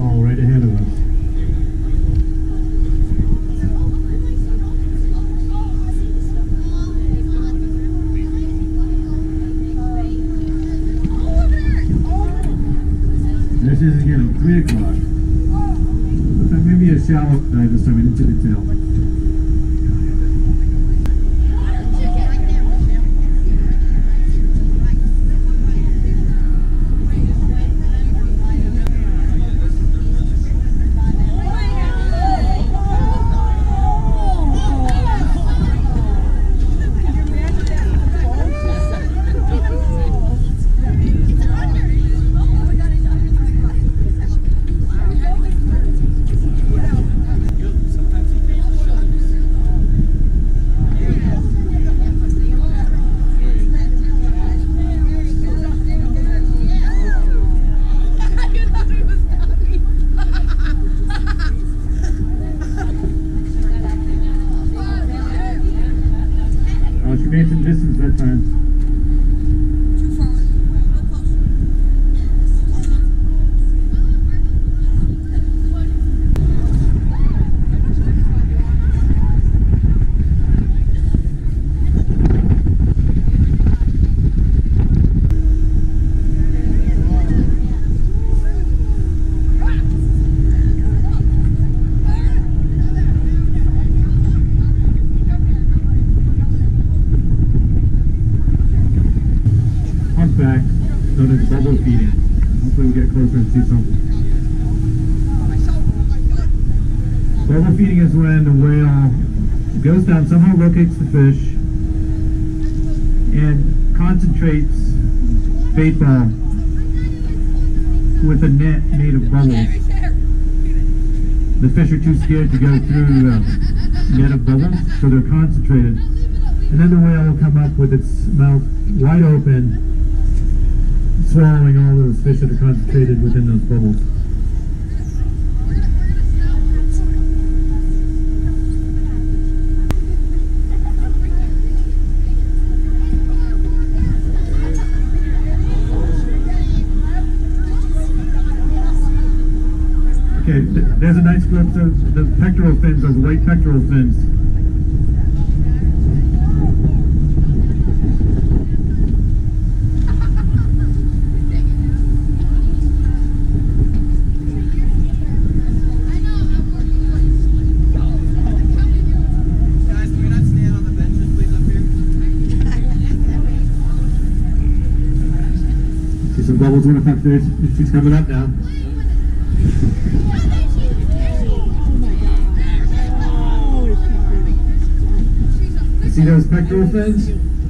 waterfall right ahead of us. This is again at 3 o'clock. Maybe a shallow dive this time into the tail. She made some distance that time. Too far. Go closer. Back, known as bubble feeding. Hopefully we'll get closer and see something. Bubble feeding is when the whale goes down, somehow locates the fish, and concentrates bait ball with a net made of bubbles. The fish are too scared to go through the net of bubbles, so they're concentrated. And then the whale will come up with its mouth wide open, swallowing all those fish that are concentrated within those bubbles. Okay, there's a nice glimpse of the pectoral fins, those white pectoral fins. Some bubbles went up there. She's coming up now. You see those pectoral fins?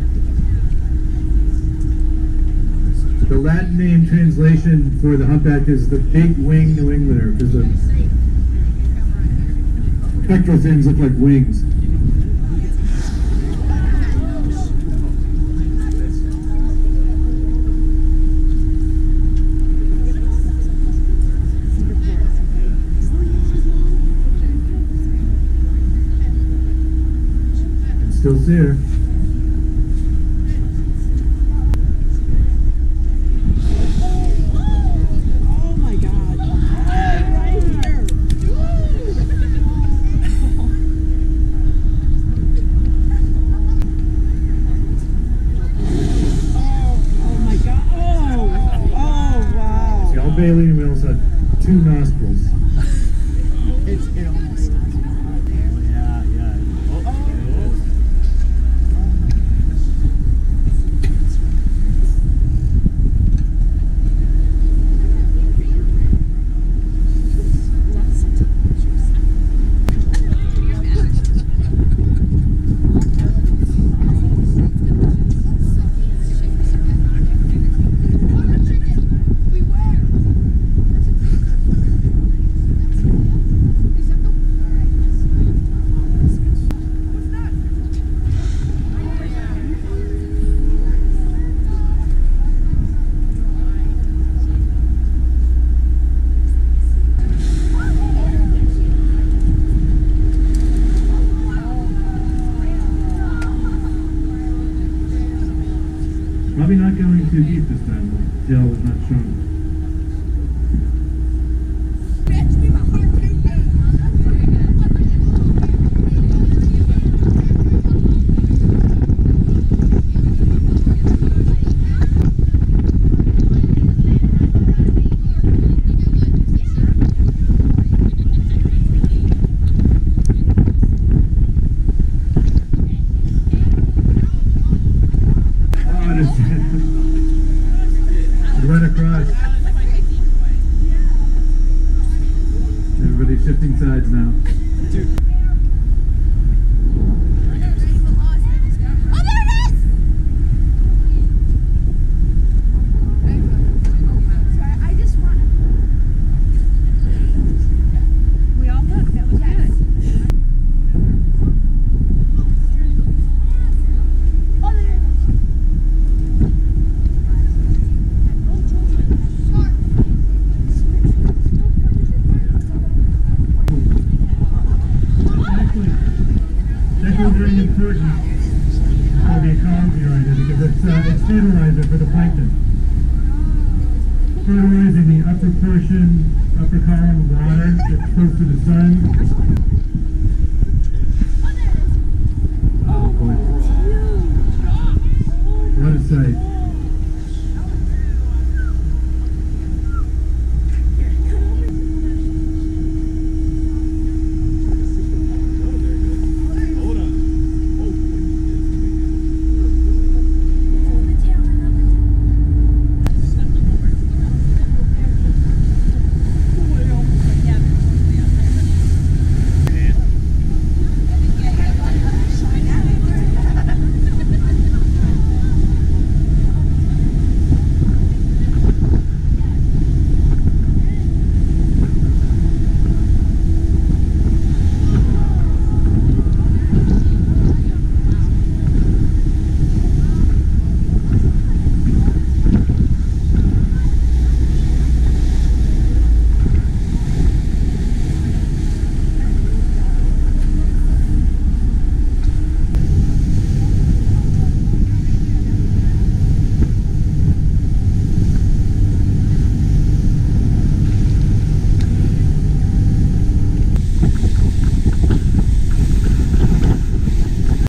The Latin name translation for the humpback is the big wing New Englander, because the pectoral fins look like wings. Still see her. Oh my God. Right here. Oh my God. Oh wow. See, all baleen whales have 2 nostrils. It almost. also very important for the ecology right here because it's fertilizer for the plankton. Fertilizing the upper portion, upper column of water that's close to the sun.